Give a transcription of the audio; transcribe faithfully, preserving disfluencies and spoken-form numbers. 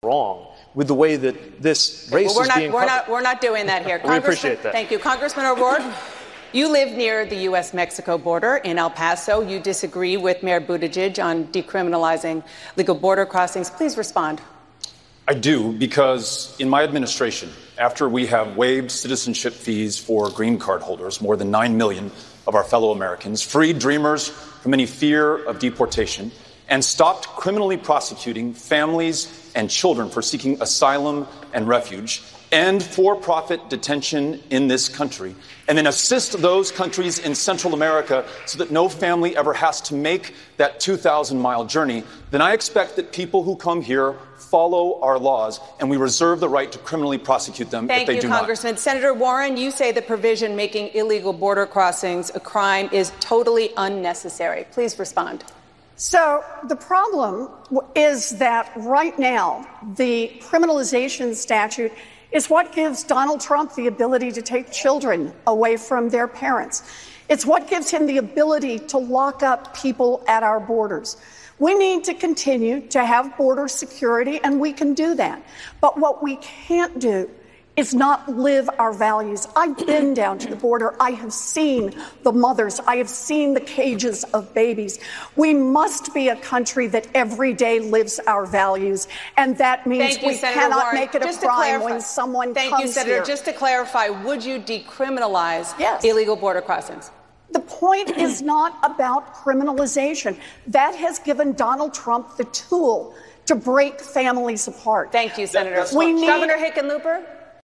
wrong with the way that this race well, we're is not, being we're covered. not, we're not doing that here. We appreciate that. Thank you. Congressman O'Rourke, you live near the U S Mexico border in El Paso. You disagree with Mayor Buttigieg on decriminalizing legal border crossings. Please respond. I do, because in my administration, after we have waived citizenship fees for green card holders, more than nine million of our fellow Americans, freed dreamers from any fear of deportation, and stopped criminally prosecuting families and children for seeking asylum and refuge, end for-profit detention in this country, and then assist those countries in Central America so that no family ever has to make that two thousand mile journey, then I expect that people who come here follow our laws, and we reserve the right to criminally prosecute them Thank if they you, do Congressman. not. Senator Warren, you say the provision making illegal border crossings a crime is totally unnecessary. Please respond. So the problem is that right now, the criminalization statute is what gives Donald Trump the ability to take children away from their parents. It's what gives him the ability to lock up people at our borders. We need to continue to have border security, and we can do that. But what we can't do is not live our values. I've been down to the border. I have seen the mothers. I have seen the cages of babies. We must be a country that every day lives our values, and that means Thank you, we Senator cannot Warren. make it a Just to crime clarify- when someone Thank comes you, Senator. here. Just to clarify, would you decriminalize Yes. illegal border crossings? The point is not about criminalization. That has given Donald Trump the tool to break families apart. Thank you, Senator. that's We not- need- Governor Hickenlooper?